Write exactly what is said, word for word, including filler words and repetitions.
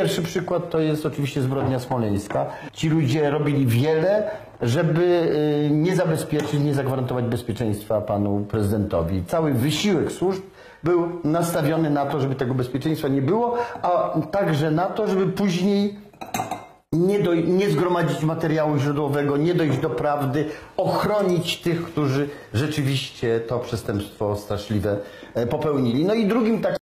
Pierwszy przykład to jest oczywiście zbrodnia smoleńska. Ci ludzie robili wiele, żeby nie zabezpieczyć, nie zagwarantować bezpieczeństwa panu prezydentowi. Cały wysiłek służb był nastawiony na to, żeby tego bezpieczeństwa nie było, a także na to, żeby później nie, do, nie zgromadzić materiału źródłowego, nie dojść do prawdy, ochronić tych, którzy rzeczywiście to przestępstwo straszliwe popełnili. No i drugim tak